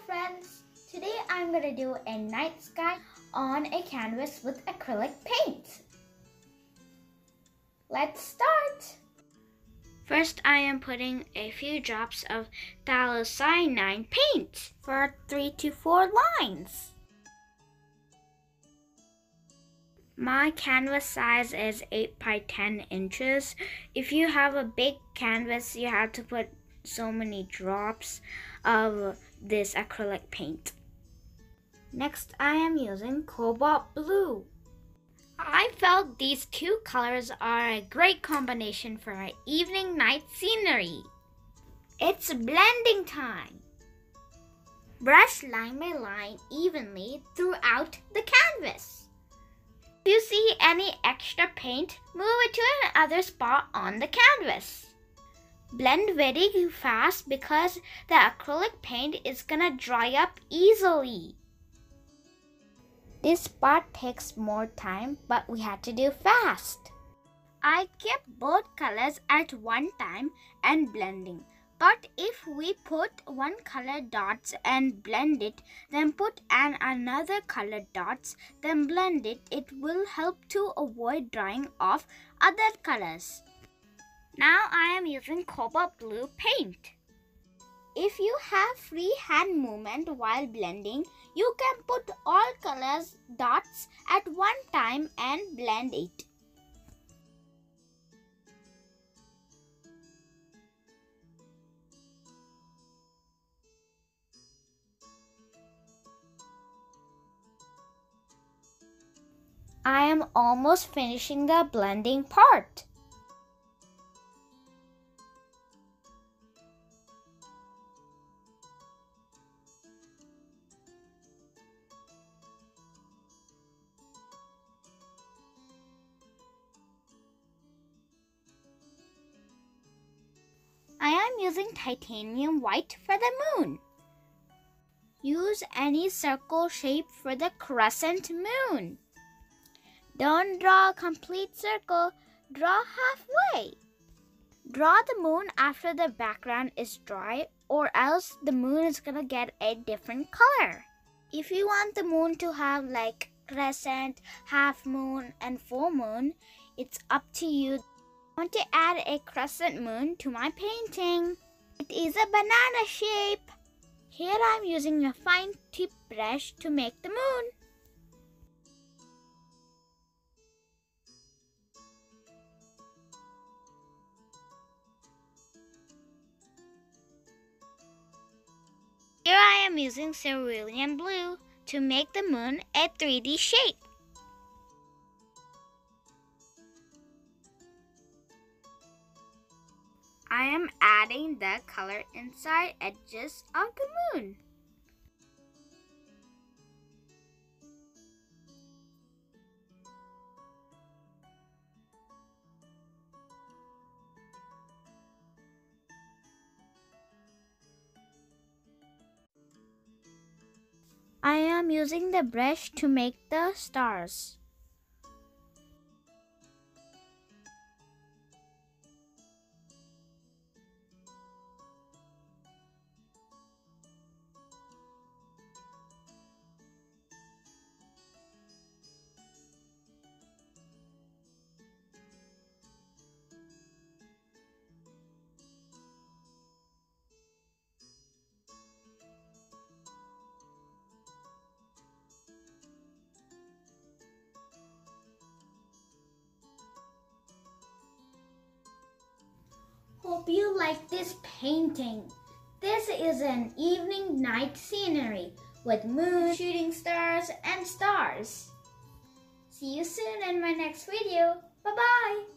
friends! Today I'm going to do a night sky on a canvas with acrylic paint. Let's start! First I am putting a few drops of phthalocyanine paint for 3 to 4 lines. My canvas size is 8 by 10 inches. If you have a big canvas, you have to put so many drops of this acrylic paint. Next, I am using cobalt blue. I felt these two colors are a great combination for our evening night scenery. It's blending time. Brush line by line evenly throughout the canvas. If you see any extra paint, move it to another spot on the canvas. Blend very fast because the acrylic paint is gonna dry up easily. This part takes more time, but we had to do fast. I kept both colors at one time and blending. But if we put one color dots and blend it, then put another color dots, then blend it, it will help to avoid drying off other colors. Now I am using cobalt blue paint. If you have free hand movement while blending, you can put all colors dots at one time and blend it. I am almost finishing the blending part. I am using titanium white for the moon. Use any circle shape for the crescent moon. Don't draw a complete circle, draw halfway. Draw the moon after the background is dry, or else the moon is gonna get a different color. If you want the moon to have like crescent, half moon, and full moon, it's up to you. I want to add a crescent moon to my painting. It is a banana shape. Here I'm using a fine tip brush to make the moon. Here I am using cerulean blue to make the moon a 3D shape. I am adding the color inside edges of the moon. I am using the brush to make the stars. Hope you like this painting. This is an evening night scenery with moon, shooting stars, and stars. See you soon in my next video. Bye-bye.